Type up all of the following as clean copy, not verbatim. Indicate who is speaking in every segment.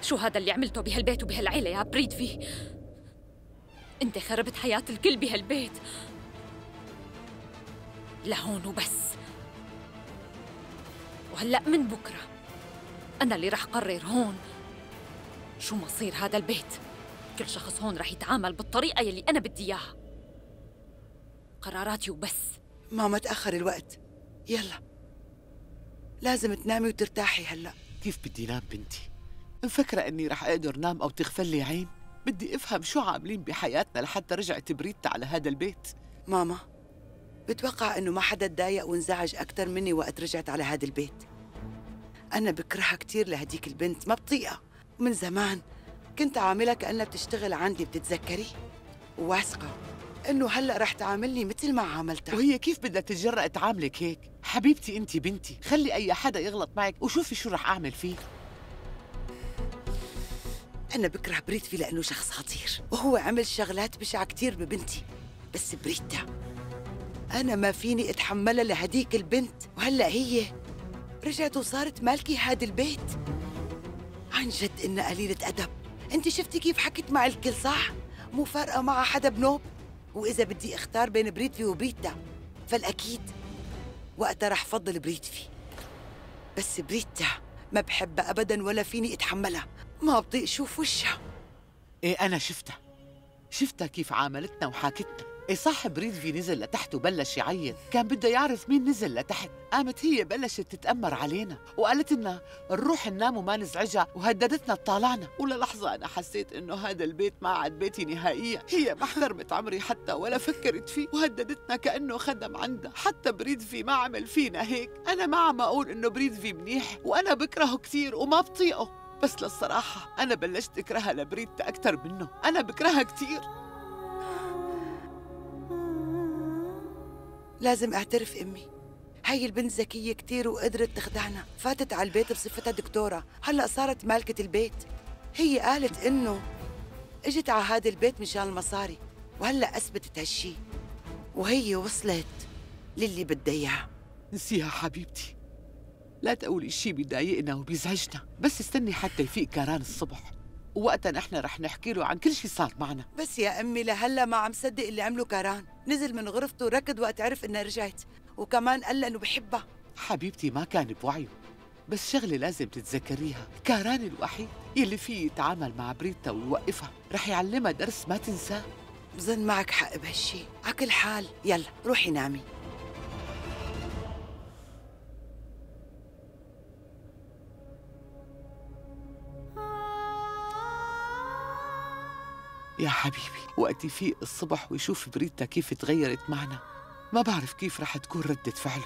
Speaker 1: شو هذا اللي عملته بهالبيت وبهالعيلة يا بريدفي؟ انت خربت حياة الكل بهالبيت لهون وبس. وهلأ من بكرة أنا اللي رح قرر هون شو مصير هذا البيت. كل شخص هون رح يتعامل بالطريقة يلي أنا بدي إياها. قراراتي وبس.
Speaker 2: ماما تأخر الوقت، يلا لازم تنامي وترتاحي هلأ.
Speaker 3: كيف بدي نام بنتي؟ مفكرة إني رح أقدر نام أو تغفل لي عين؟ بدي أفهم شو عاملين بحياتنا لحتى رجعت بريتا على هذا البيت.
Speaker 2: ماما بتوقع إنه ما حدا تضايق وانزعج أكتر مني وقت رجعت على هذا البيت. أنا بكرهها كتير لهديك البنت، ما بطيقها. من زمان كنت عاملها كأنها بتشتغل عندي، بتتذكري؟ وواثقة إنه هلأ رح تعاملني مثل ما عاملتها.
Speaker 3: وهي كيف بدها تتجرأ تعاملك هيك؟ حبيبتي أنت بنتي، خلي أي حدا يغلط معك وشوفي شو رح أعمل فيه.
Speaker 2: أنا بكره بريتفي لأنه شخص خطير، وهو عمل شغلات بشعة كتير ببنتي. بس بريتا أنا ما فيني أتحملها لهديك البنت، وهلأ هي رجعت وصارت مالكي هذا البيت. عن جد إنها قليلة أدب. أنت شفتي كيف حكت مع الكل صح؟ مو فارقة مع حدا بنوب. وإذا بدي أختار بين بريتفي وبريتا فالأكيد وقتها رح فضل بريتفي. بس بريتا ما بحبها أبداً ولا فيني أتحملها، ما بطيق شوف وشها.
Speaker 3: إيه أنا شفتها كيف عاملتنا وحاكتنا. إيه صح بريدفي نزل لتحت وبلش يعيط، كان بده يعرف مين نزل لتحت. قامت هي بلشت تتأمر علينا وقالت لنا نروح ننام وما نزعجها وهددتنا تطالعنا. وللحظة أنا حسيت إنه هذا البيت ما عاد بيتي نهائياً. هي ما احترمت عمري حتى ولا فكرت فيه وهددتنا كأنه خدم عندها. حتى بريدفي ما عمل فينا هيك. أنا ما عم أقول إنه بريدفي منيح وأنا بكرهه كثير وما بطيقه، بس للصراحة أنا بلشت أكرهها لبريتا أكثر منه. أنا بكرهها كثير.
Speaker 2: لازم أعترف أمي، هاي البنت ذكية كتير وقدرت تخدعنا. فاتت على البيت بصفتها دكتورة، هلأ صارت مالكة البيت. هي قالت إنه إجت على هذا البيت مشان المصاري، وهلأ أثبتت هالشي، وهي وصلت للي بدها إياه.
Speaker 3: نسيها حبيبتي، لا تقولي شي بيضايقنا وبيزعجنا. بس استني حتى يفيق كاران الصبح، ووقتها نحن رح نحكي له عن كل شي صار معنا.
Speaker 2: بس يا أمي لهلا ما عم صدق اللي عمله كاران. نزل من غرفته وركض وقت عرف إنها رجعت، وكمان قال لها إنه بحبها.
Speaker 3: حبيبتي ما كان بوعيه، بس شغلة لازم تتذكريها، كاران الوحيد يلي فيه يتعامل مع بريتا ويوقفها، رح يعلمها درس ما تنساه.
Speaker 2: بظن معك حق بهالشي. على كل حال يلا روحي نامي.
Speaker 3: يا حبيبي وقت يفيق الصبح ويشوف بريتا كيف تغيرت معنا، ما بعرف كيف رح تكون ردة فعله،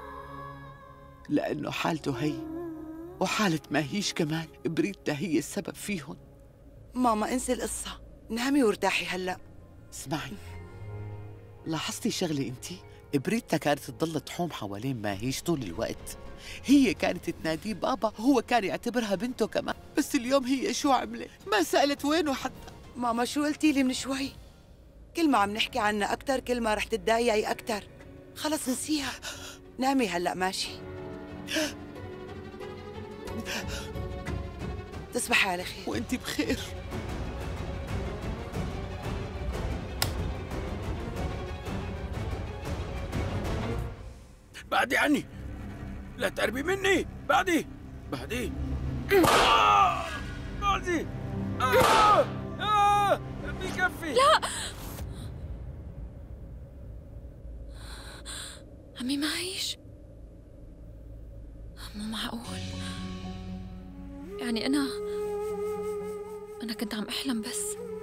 Speaker 3: لأنه حالته هي وحالة ماهيش كمان بريتا هي السبب فيهم.
Speaker 2: ماما انسي القصة، نامي وارتاحي هلأ.
Speaker 3: اسمعي، لاحظتي شغلة انتي؟ بريتا كانت تضل تحوم حوالين ماهيش طول الوقت. هي كانت تناديه بابا وهو كان يعتبرها بنته كمان. بس اليوم هي شو عملت؟ ما سألت وينه حتى.
Speaker 2: ماما شو قلتي لي من شوي؟ كل ما عم نحكي عنها أكتر كل ما رح تتضايقي أكتر. خلص نسيها، نامي هلأ ماشي؟ تصبحي على خير.
Speaker 3: وانتي بخير.
Speaker 4: بعدي عني، لا تقربي مني. بعدي بعدي بكفي.
Speaker 1: لا عمي معيش، مو معقول. يعني أنا كنت عم أحلم بس.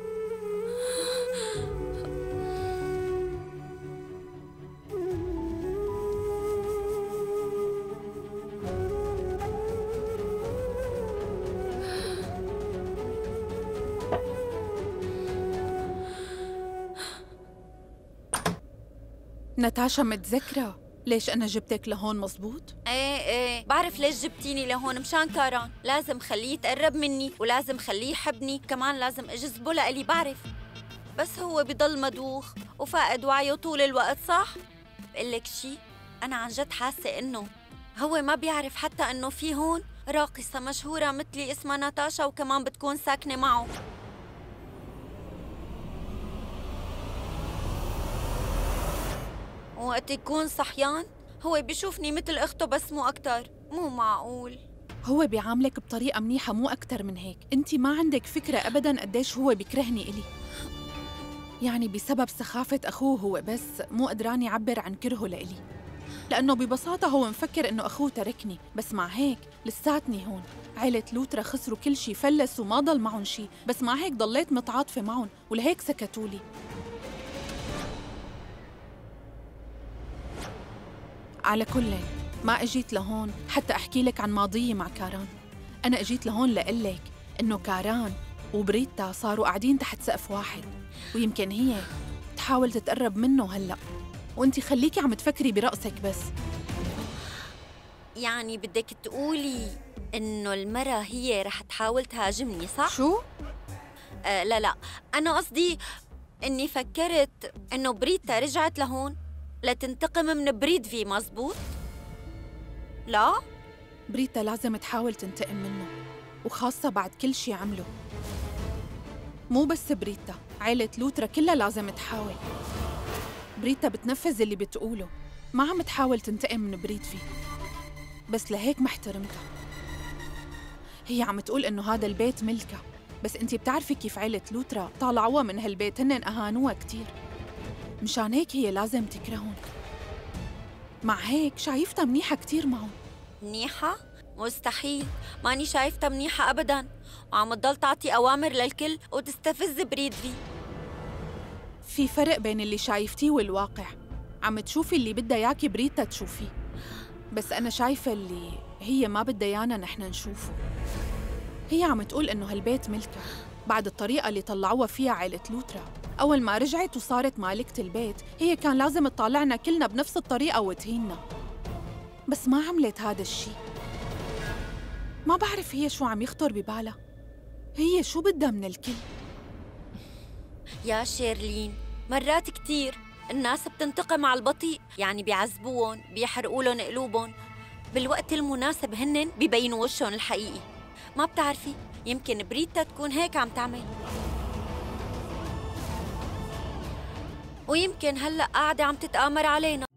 Speaker 5: ناتاشا متذكرة ليش أنا جبتك لهون مزبوط؟
Speaker 6: ايه بعرف ليش جبتيني لهون، مشان كاران. لازم خليه يتقرب مني ولازم خليه يحبني، كمان لازم اجذبه لإلي بعرف. بس هو بضل مدوخ وفاقد وعيه طول الوقت صح؟ بقلك شي، أنا عن جد حاسة إنه هو ما بيعرف حتى إنه في هون راقصة مشهورة مثلي اسمها ناتاشا وكمان بتكون ساكنة معه. وقت يكون صحيان هو بيشوفني مثل أخته بس مو أكتر. مو معقول.
Speaker 5: هو بيعاملك بطريقة منيحة مو أكتر من هيك. أنت ما عندك فكرة أبداً قديش هو بيكرهني إلي. يعني بسبب سخافة أخوه هو بس مو قدران يعبر عن كرهه لإلي، لأنه ببساطة هو مفكر إنه أخوه تركني. بس مع هيك لساتني هون. عيلة لوترا خسروا كل شي، فلسوا، ما ضل معهم شي، بس مع هيك ضليت متعاطفة معهم ولهيك سكتولي. على كل ما اجيت لهون حتى احكي لك عن ماضيي مع كاران. انا اجيت لهون لقلك انه كاران وبريتا صاروا قاعدين تحت سقف واحد، ويمكن هي تحاول تتقرب منه هلا، وانتي خليكي عم تفكري برأسك بس.
Speaker 6: يعني بدك تقولي إنه المرة هي رح تحاول تهاجمني، صح؟
Speaker 5: شو؟
Speaker 6: لا أنا قصدي إني فكرت إنه بريتا رجعت لهون لتنتقم من بريدفي، مزبوط؟ لا؟
Speaker 5: بريتا لازم تحاول تنتقم منه، وخاصة بعد كل شي عمله. مو بس بريتا، عيلة لوترا كلها لازم تحاول. بريتا بتنفذ اللي بتقوله، ما عم تحاول تنتقم من بريدفي، بس لهيك ما احترمتها. هي عم تقول إنه هذا البيت ملكها، بس انتي بتعرفي كيف عيلة لوترا طالعوها من هالبيت، هنن أهانوها كتير، مشان هيك هي لازم تكرهون. مع هيك شايفتها منيحة كتير معهم.
Speaker 6: منيحة؟ مستحيل، ماني شايفتها منيحة أبداً، وعم تضل تعطي أوامر للكل وتستفز بريدفي.
Speaker 5: في فرق بين اللي شايفتيه والواقع. عم تشوفي اللي بدها ياكي بريتا تشوفيه، بس أنا شايفة اللي هي ما بدها يانا نحن نشوفه. هي عم تقول إنه هالبيت ملكها بعد الطريقة اللي طلعوها فيها عائلة لوترا. أول ما رجعت وصارت مالكة البيت هي كان لازم تطلعنا كلنا بنفس الطريقة وتهيننا، بس ما عملت هذا الشي. ما بعرف هي شو عم يخطر ببالها، هي شو بدها من الكل.
Speaker 6: يا شيرلين، مرات كتير الناس بتنتقم على البطيء، يعني بيعذبوهم، بيحرقوا لهم قلوبهم، بالوقت المناسب هنن بيبينوا وشهم الحقيقي. ما بتعرفي، يمكن بريتا تكون هيك عم تعمل، ويمكن هلأ قاعدة عم تتآمر علينا.